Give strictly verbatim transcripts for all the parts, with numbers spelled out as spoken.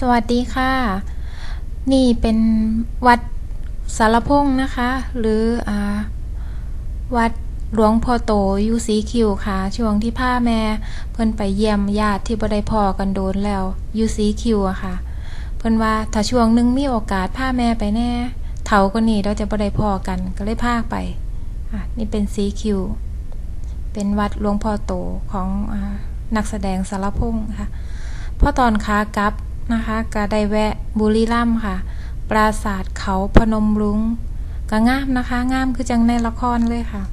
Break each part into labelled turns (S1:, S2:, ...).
S1: สวัสดีค่ะนี่เป็นวัดสารพงษ์นะคะหรืออ่าวัดหลวงพ่อโตอยู่สีคิวค่ะช่วงที่พาแม่เพิ่นไปเยี่ยมญาติที่บ่ได้พ้อกันโดนแล้วอยู่สีคิวอะค่ะเพิ่นว่าถ้าช่วงนึงมีโอกาสพาแม่ไปแน่เฒ่ากว่านี้เราจะบ่ได้พ้อกันก็เลยพาไปอ่ะนี่เป็นสีคิวเป็นวัดหลวงพ่อโตของอ่านักแสดงสารพงษ์ค่ะพอตอนขากลับนะคะก็ได้แวะบุรีรัมย์ค่ะปราสาทเขาพนมรุ้งก็งามนะคะงามคือจังในละครเลยค่ะ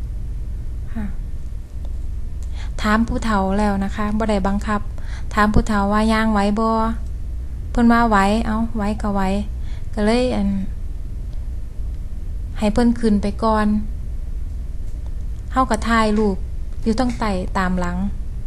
S1: ถามผู้เฒ่าแล้วนะคะบ่ได้บังคับถามผู้เฒ่าว่าย่างไหวบ่เพิ่นว่าไหวเอ้าไหวก็ไหวก็เลยอันให้เพิ่นขึ้นไปก่อนเฮาก็ถ่ายรูปอยู่ตั้งไต่ตามหลัง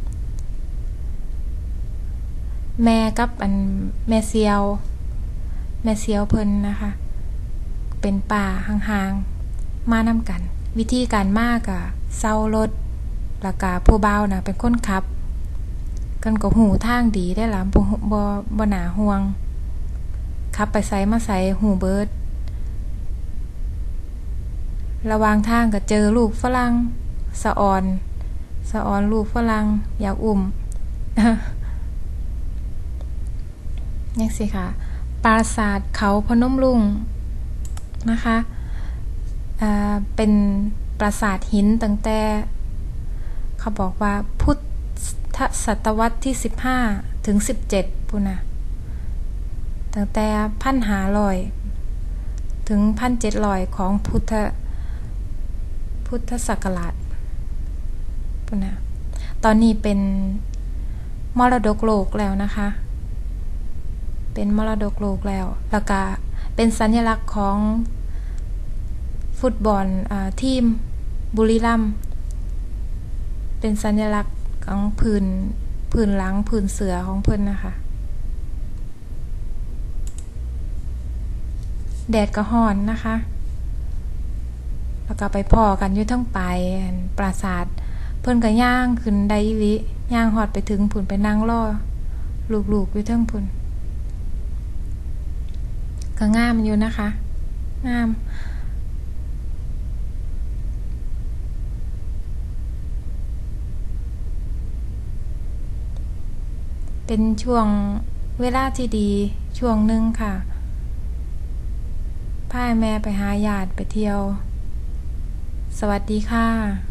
S1: แม่กับอันแม่เซียวแม่เซียวเพิ่นนะคะเป็นป่าห่างๆมานำกันวิธีการมาก็เซารถแล้วก็ผู้บ่าวน่ะเป็นคนขับกันก็หูทางดีได้ล่ะบ่บ่บ่น่าห่วงขับไปไสมาไสหูเบิดระหว่างทางก็เจอลูกฝรั่งสะออนสะออนลูกฝรั่งอยากอุ้มนี่สิค่ะปราสาทเขาพนมรุ้งนะคะอ่าเป็นปราสาทหินตั้งแต่เขาบอกว่าพุทธศตวรรษที่สิบห้าถึงสิบเจ็ดพุ่นน่ะตั้งแต่หนึ่งพันห้าร้อยถึง หนึ่งพันเจ็ดร้อย ของพุทธพุทธศักราชพุ่นน่ะตอนนี้เป็นมรดกโลกแล้วนะคะเป็นมรดกโลกแล้วแล้วก็เป็นสัญลักษณ์ของฟุตบอลอ่าทีมบุรีรัมย์เป็นสัญลักษณ์ของพื้นพื้นหลังพื้นเสือของเพิ่นนะคะแดดก็ร้อนนะคะแล้วก็ไปพ้อกันอยู่ทั้งปลายปราสาทเพิ่นก็ย่างขึ้นได้อีหลีย่างฮอดไปถึงพุ่นไปนั่งรอลูกๆอยู่ทั้งพุ่นก็งามอยู่นะคะงามเป็นช่วงเวลาที่ดีช่วงนึงค่ะพาแม่ไปหาญาติไปเที่ยวสวัสดีค่ะ